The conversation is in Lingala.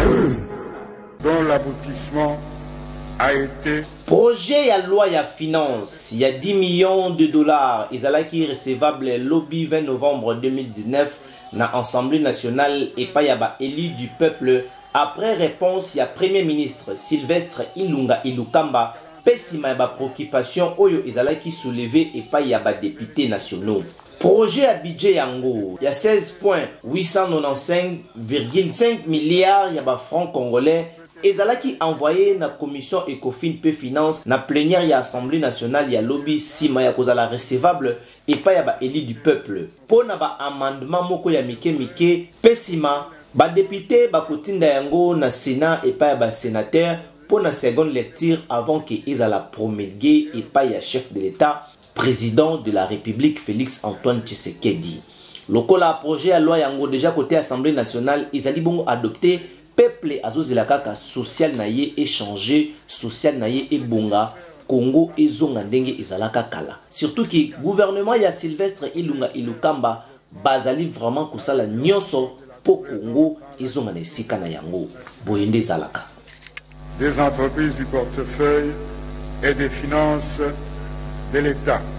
dont l'aboutissement a été projet ya loi ya finance il y a 10 millions de dollars ezalaki recevable lobby 20 novembre 2019 na Assemblée nationale et pas yaba élu du peuple après réponse ya premier ministre Sylvestre Ilunga Ilukamba pesima yaba préoccupation oyo ezalaki soulevé et pas yaba députés nationaux. Projet à budget yango, il y a 16,895,5 milliards yaba francs congolais. Ezalaki envoyé na commission Ecofin P Finance na plénière ya Assemblée nationale ya lobby sima ya kozala recevable et pas ya ba élu du peuple. Po na ba amendement moko ya mike pesima ba député ba kotinda yango na Sénat et pas ya ba sénateur pour na seconde lecture avant que ezala promulgué et pas ya chef de l'État président de la République Félix Antoine Tshisekedi. Lokola projet à loi yango déjà côté Assemblée nationale ezali bongo adopté peuple azozela kaka social naye échanger social naye et bonga Congo ezonga ndenge ezalaka kala surtout que gouvernement ya Sylvestre Ilunga Ilukamba bazali vraiment kusala nyonso po Congo ezonga na esika na yango boyende zalaka des entreprises du portefeuille et des finances de l'État.